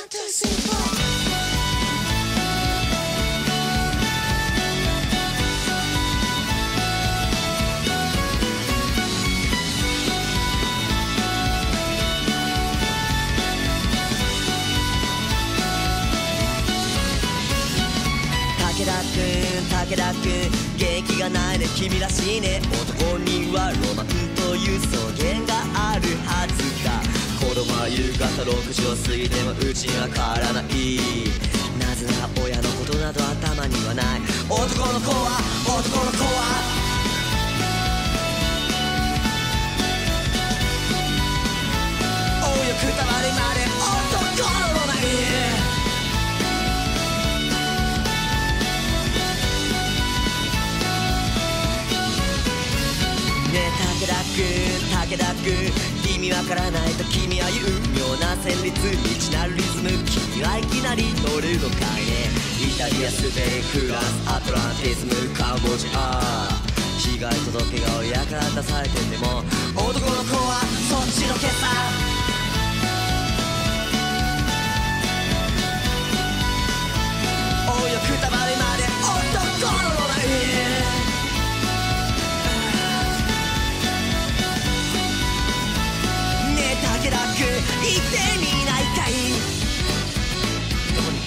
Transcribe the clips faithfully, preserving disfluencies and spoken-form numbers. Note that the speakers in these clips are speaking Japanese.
武田君元気がないね君らしいね男にはロマンという草原があるはずだ子供は夕方ろくじを過ぎてもうちには帰らないなぜなら親のことなど頭にはない男の子は男の子は大よくたまりまで男のロマン武田君武田君意味わからないと君は言う妙な旋律未知なるリズム君はいきなり乗るのかいねイタリアスペインフランスアトランティズムカンボジア被害届が親から出されてても男の子はそっちのけさ大よくたまりまで男のロマン武田君行ってみないかいどこに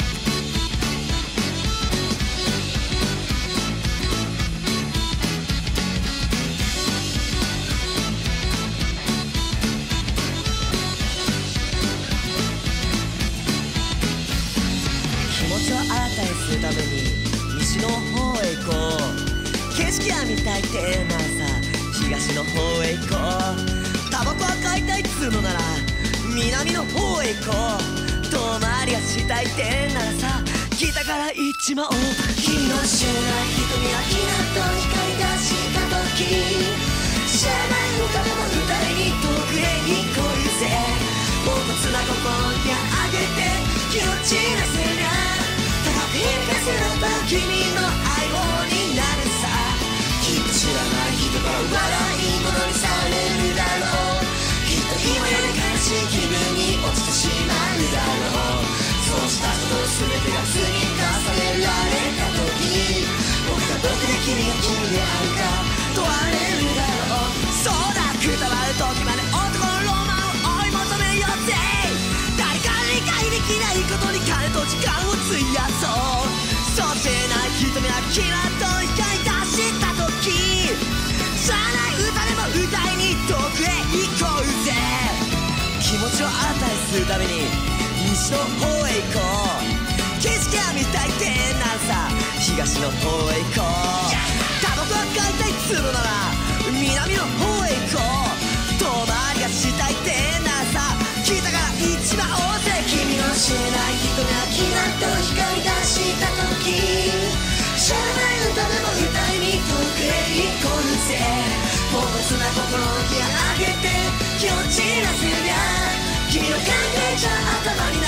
気持ちを新たにするために西の方へ行こう景色が見たいってならさ東の方へ行こうタバコは買いたいっつうのなら南の方へ行こう遠回りがしたいってならさ北から行っちまおう君の知らない瞳がキラッと光り出した時知らない歌でも歌いに遠くへ行こうぜポンコツな心にあげて気持ちなせりゃ高く響かせれば君の相棒になるさきっと知らない人から笑い物にされるだろうきっと今より悲しい気分に落ちてしまうだろうそうしたこと全てが積み重ねられた時僕が僕で君が君であるか問われるだろうそうだくたばる時まで男のロマンを追い求めようぜ誰か理解できないことに金と時間を費やそうそうしない瞳はキラッと光り出した時知らない歌でも歌いに遠くへ行こうぜ気持ちを新たにするために西の方へ行こう景色が見たいってならさ東の方へ行こうタバコは買いたいっつうのなら南の方へ行こう遠回りがしたいってならさ北から行っちまおうぜ君の知らない人がキラッと光り出した時知らない歌でも歌いに遠くへ行こうぜポンコツな心をギア上げて気持ちなせりゃ君の考えじゃ頭に